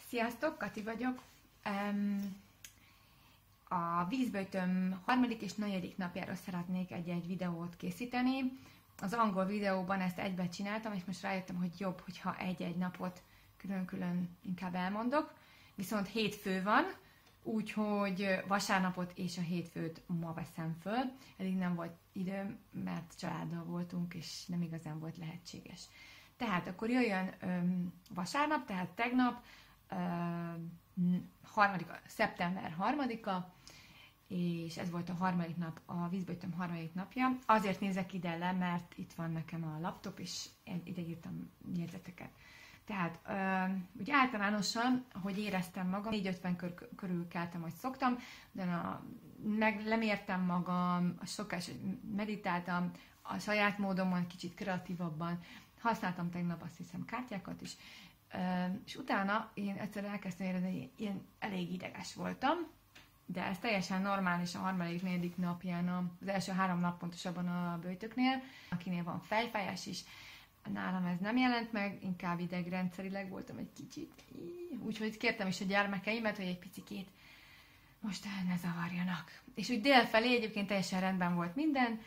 Sziasztok, Kati vagyok. A vízböjtöm harmadik és negyedik napjára szeretnék egy videót készíteni. Az angol videóban ezt egybe csináltam, és most rájöttem, hogy jobb, hogyha egy-egy napot külön-külön inkább elmondok. Viszont hétfő van, úgyhogy vasárnapot és a hétfőt ma veszem föl. Eddig nem volt időm, mert családdal voltunk, és nem igazán volt lehetséges. Tehát akkor jöjjön vasárnap, tehát tegnap, szeptember 3-a, és ez volt a harmadik nap, a vízböjtöm harmadik napja. Azért nézek ide le, mert itt van nekem a laptop, és én ide írtam jegyzeteket. Tehát úgy általánosan, ahogy éreztem magam, 4:50 körül keltem, hogy szoktam, de lemértem magam, a szokás, meditáltam, a saját módomon, kicsit kreatívabban, használtam tegnap azt hiszem kártyákat is, és utána én egyszerűen elkezdtem érezni, hogy én elég ideges voltam, de ez teljesen normális a harmadik, negyedik napján, az első 3 nap pontosabban a böjtöknél, akinél van fejfájás is. Nálam ez nem jelent meg, inkább idegrendszerileg voltam egy kicsit, úgyhogy kértem is a gyermekeimet, hogy egy picikét most ne zavarjanak. És úgy délfelé egyébként teljesen rendben volt minden,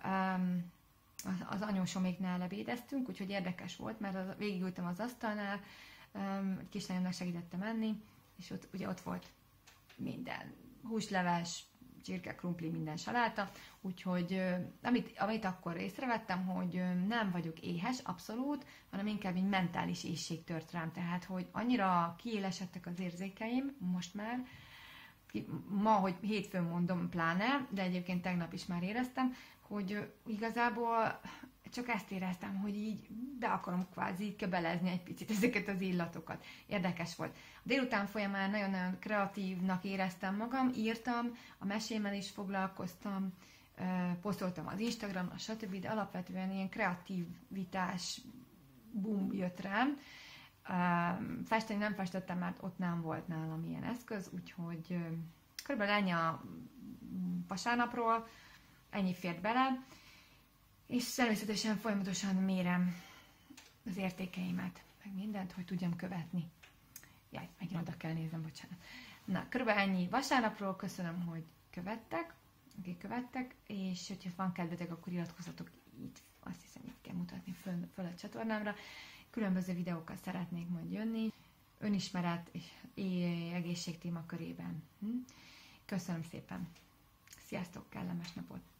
az anyósoméknál lebédeztünk, úgyhogy érdekes volt, mert végigültem az asztalnál, egy kislányomnak segítettem enni, és ott volt minden, húsleves, csirke, krumpli, minden saláta, úgyhogy amit akkor észrevettem, hogy nem vagyok éhes, abszolút, hanem inkább egy mentális éhség tört rám, tehát hogy annyira kiélesedtek az érzékeim, most már, ma, hogy hétfőn mondom pláne, de egyébként tegnap is már éreztem, hogy igazából csak ezt éreztem, hogy így be akarom kvázi kebelezni egy picit ezeket az illatokat. Érdekes volt. A délután folyamán nagyon-nagyon kreatívnak éreztem magam, írtam, a mesémmel is foglalkoztam, posztoltam az Instagramra, stb., de alapvetően ilyen kreativitás boom jött rám. Festeni nem festettem, mert ott nem volt nálam ilyen eszköz, úgyhogy körülbelül ennyi a vasárnapról, ennyi fért bele, és természetesen folyamatosan mérem az értékeimet, meg mindent, hogy tudjam követni. Jaj, megint oda kell néznem, bocsánat. Na, körülbelül ennyi vasárnapról, köszönöm, hogy követtek, akik követtek, és hogyha van kedvetek, akkor iratkozzatok itt, azt hiszem, itt kell mutatni föl a csatornámra. Különböző videókkal szeretnék majd jönni, önismeret és egészség témakörében. Köszönöm szépen! Sziasztok, kellemes napot!